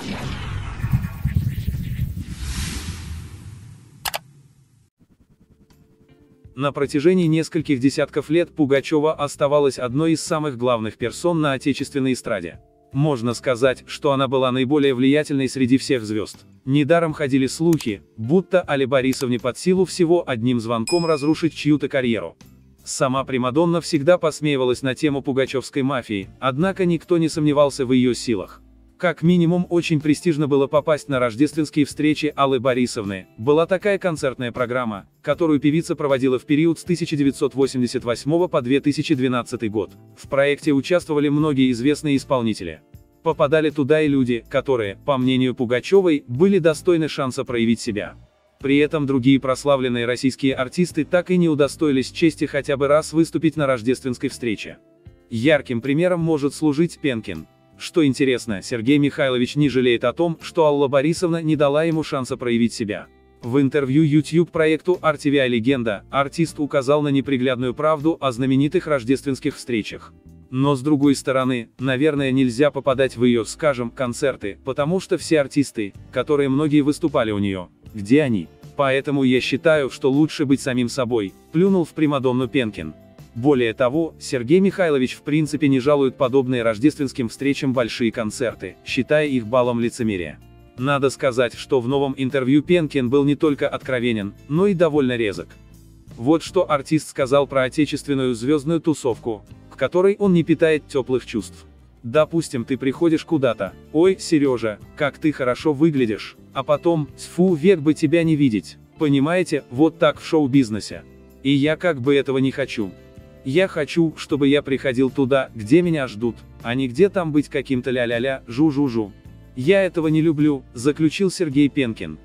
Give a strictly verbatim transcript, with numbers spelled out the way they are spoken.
На протяжении нескольких десятков лет Пугачева оставалась одной из самых главных персон на отечественной эстраде. Можно сказать, что она была наиболее влиятельной среди всех звезд. Недаром ходили слухи, будто Алле Борисовне под силу всего одним звонком разрушить чью-то карьеру. Сама примадонна всегда посмеивалась на тему пугачевской мафии, однако никто не сомневался в ее силах. Как минимум, очень престижно было попасть на рождественские встречи Аллы Борисовны. Была такая концертная программа, которую певица проводила в период с тысяча девятьсот восемьдесят восьмого по две тысячи двенадцатый год. В проекте участвовали многие известные исполнители. Попадали туда и люди, которые, по мнению Пугачевой, были достойны шанса проявить себя. При этом другие прославленные российские артисты так и не удостоились чести хотя бы раз выступить на рождественской встрече. Ярким примером может служить Пенкин. Что интересно, Сергей Михайлович не жалеет о том, что Алла Борисовна не дала ему шанса проявить себя. В интервью YouTube-проекту ар ти ви ай Легенда, артист указал на неприглядную правду о знаменитых рождественских встречах. Но с другой стороны, наверное, нельзя попадать в ее, скажем, концерты, потому что все артисты, которые многие выступали у нее, где они? Поэтому я считаю, что лучше быть самим собой, плюнул в примадонну Пенкин. Более того, Сергей Михайлович в принципе не жалует подобные рождественским встречам большие концерты, считая их балом лицемерия. Надо сказать, что в новом интервью Пенкин был не только откровенен, но и довольно резок. Вот что артист сказал про отечественную звездную тусовку, к которой он не питает теплых чувств. Допустим, ты приходишь куда-то: «Ой, Сережа, как ты хорошо выглядишь», а потом: «Тьфу, век бы тебя не видеть». Понимаете, вот так в шоу-бизнесе. И я как бы этого не хочу. Я хочу, чтобы я приходил туда, где меня ждут, а не где там быть каким-то ля-ля-ля, жу-жу-жу. Я этого не люблю, заключил Сергей Пенкин.